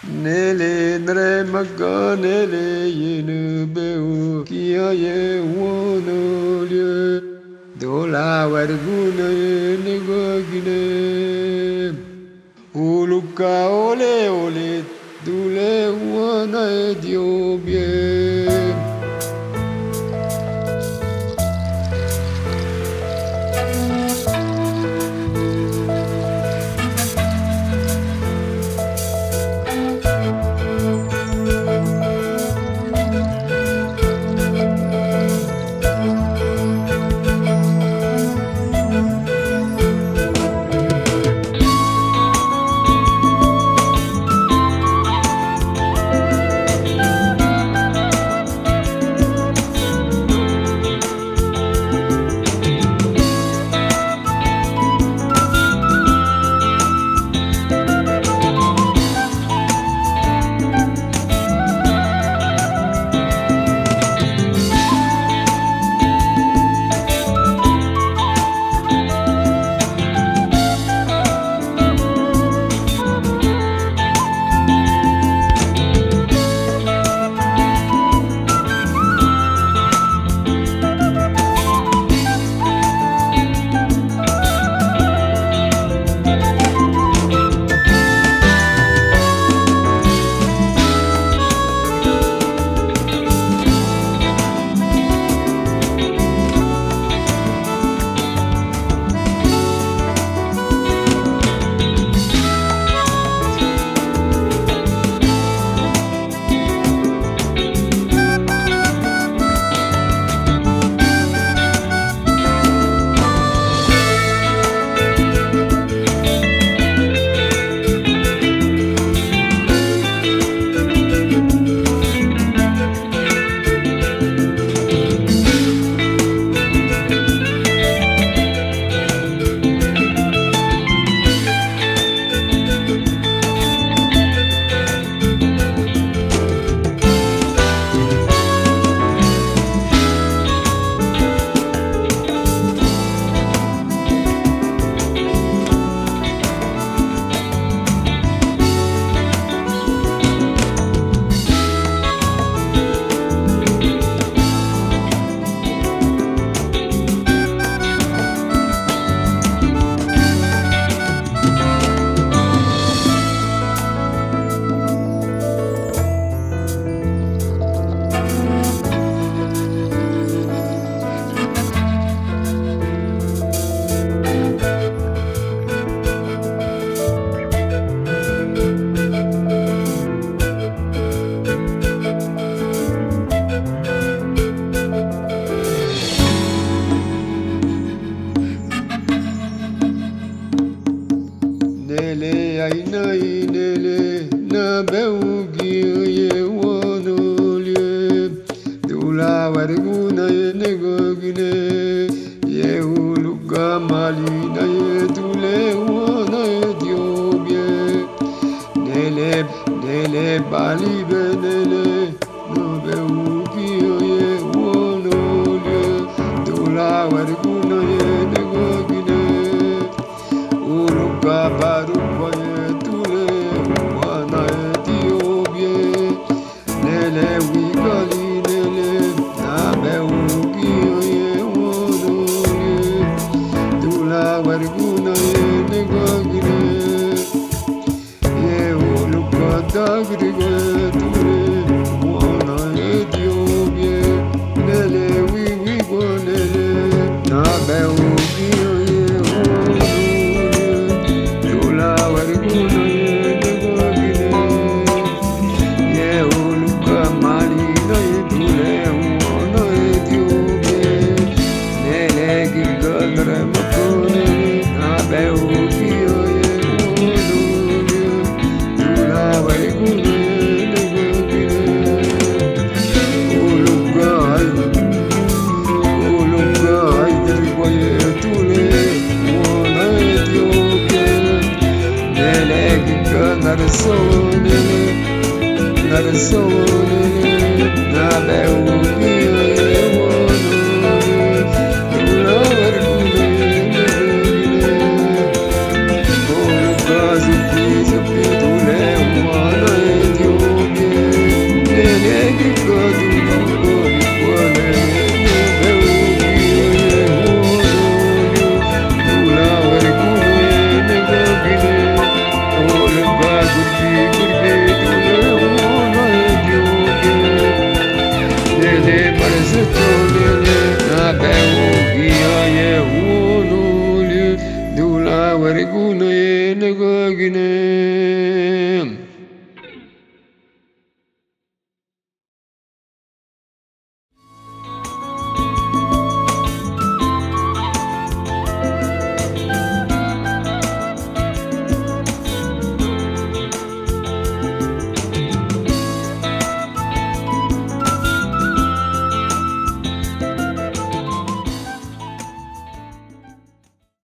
Nele nre maka nele yenu beu kia ye wono lie dola warguna ye negogine uluka ole ole dule wana e diobie. Nele ainai nele na beugi ye wono lie dula warguna ye negogine ye uluga malina ye dule wana ye diobie nele bali benele na beugi ye wono lie dula warguna ye negogine uluga baruwa ye dule wana ye diobie nele wigali nele na beugi ye wono lie dula warguna ye negogine ye uluga dagrigo ye dule wana ye diobie nele wigo nele na beugi ye wono Thank you. bine.